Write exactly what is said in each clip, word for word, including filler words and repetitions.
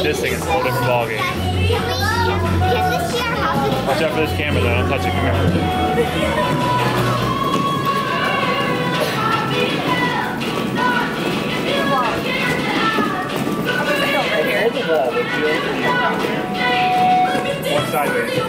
this thing, it's a whole different ballgame. Watch out for this camera though, don't touch the camera. One sideways.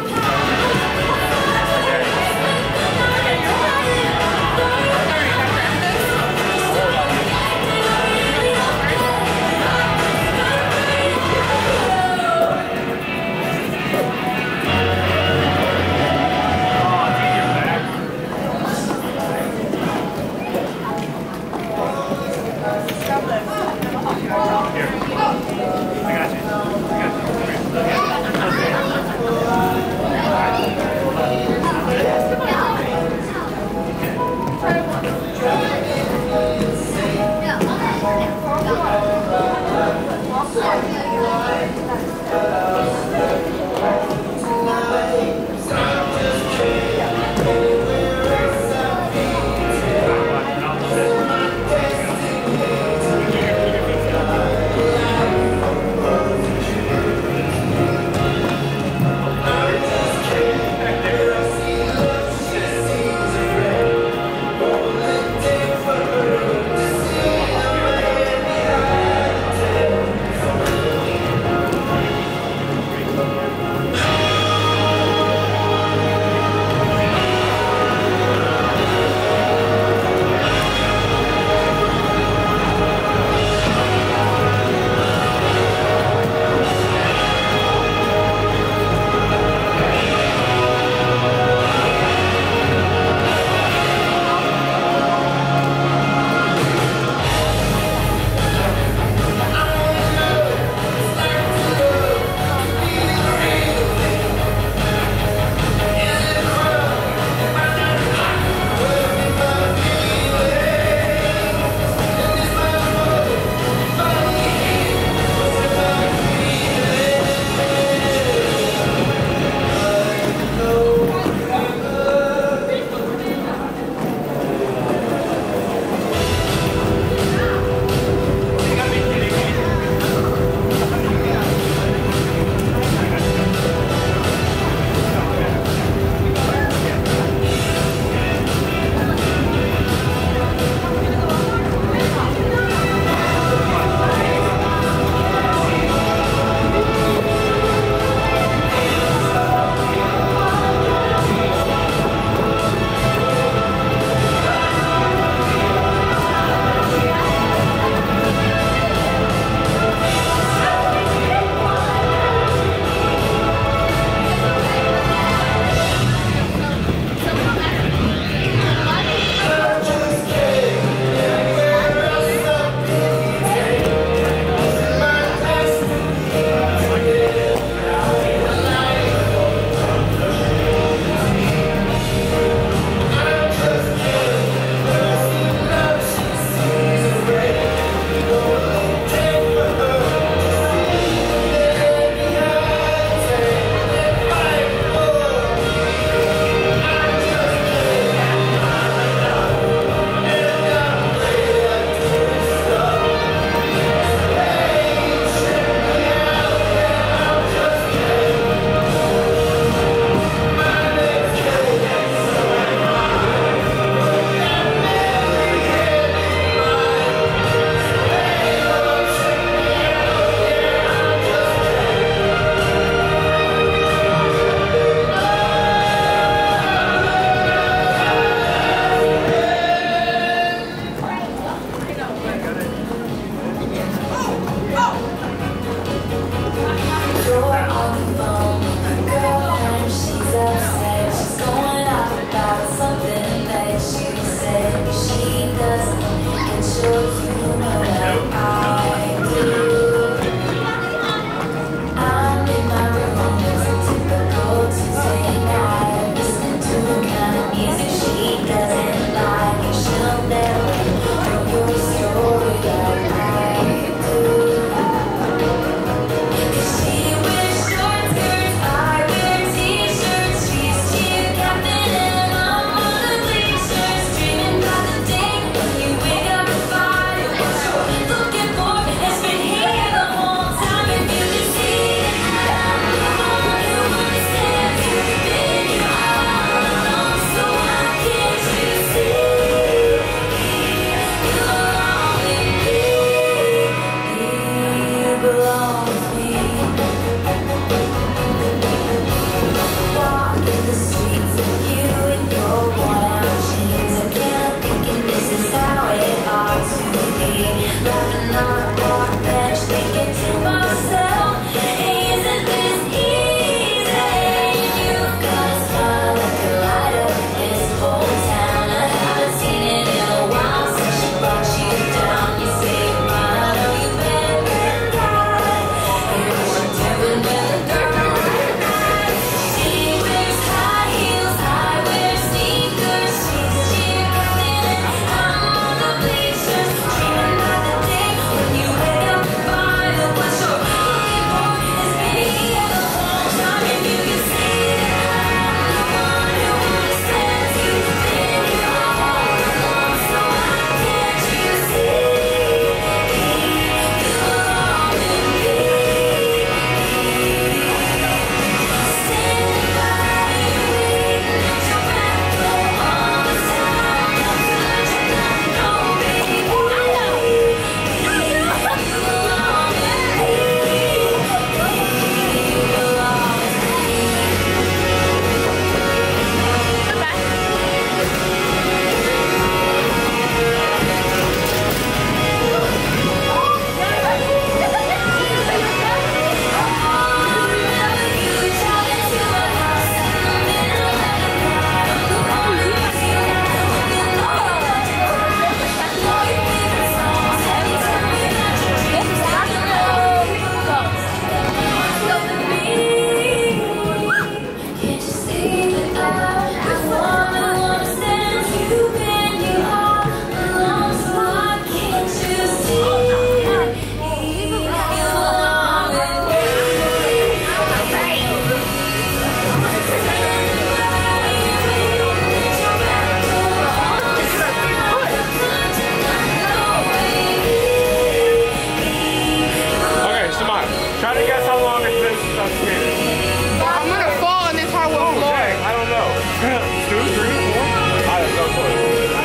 how long it's been since I've skated. I'm gonna fall on this hardwood Oh, floor. dang, I don't know. Two, three, four? I have no clue.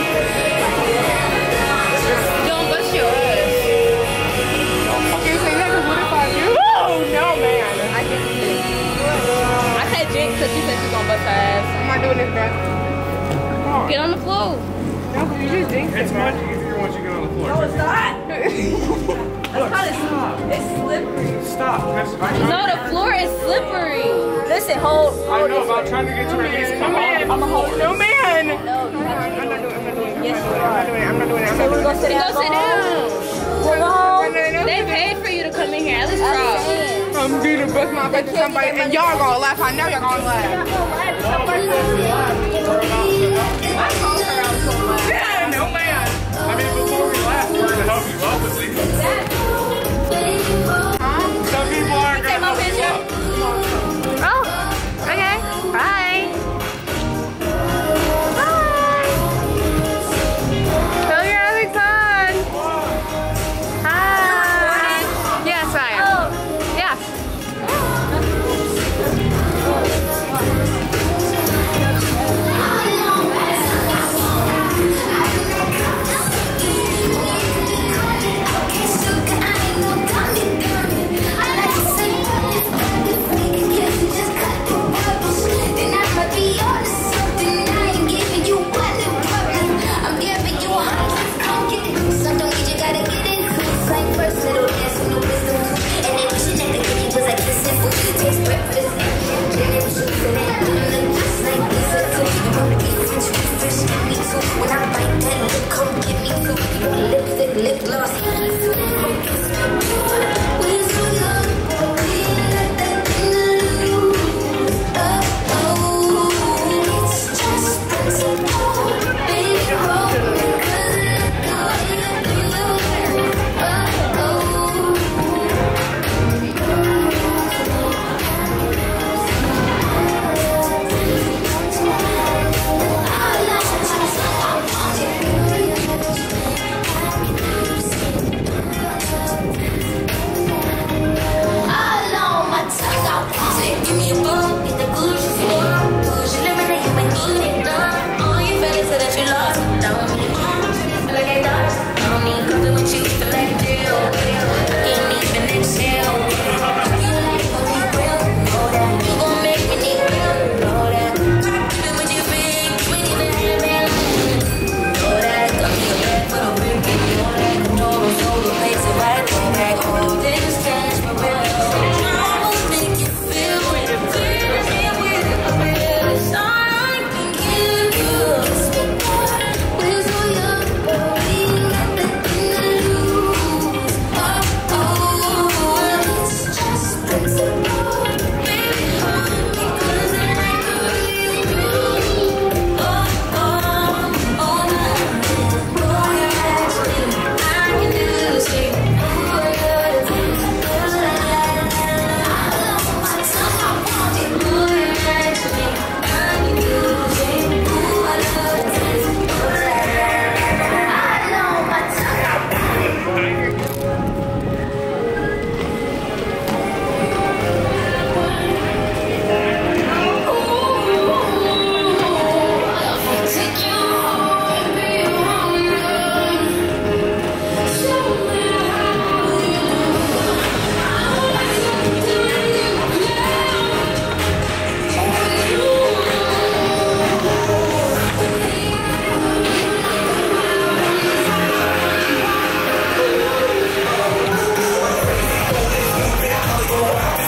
Don't bust your ass. Okay, so yeah, what if I do? Oh, no, man. I just did. I said Jinx because she said she's gonna bust her ass. I'm not doing this, bro. Get on the floor. No, because you just jinxed It's it, much easier once you get on the floor. No, it's not. Look, stop. It's slippery. Stop. That's- I'm trying No, to- the floor is slippery. Listen, hold, I hold know, this but I'm way. trying to get you at least come man. on. I'm a hold. No, man. No, you I'm have to not do doing it. I'm not doing it. I'm Yes, not you doing are. it. I'm not doing it. I'm So not we're doing gonna it. sit Go down. sit down. We'll go home. They paid for you to come in here. At least I'm try. saying. I'm gonna bust my face to somebody, and y'all gonna laugh. I know y'all gonna laugh. Yeah, no man. I mean, before we laugh, we're going to help you up at least. Some people aren't going to help you up. Oh, okay. Bye. Bye. Hope you're having fun. Hi. Yes, I am. Yeah. Go.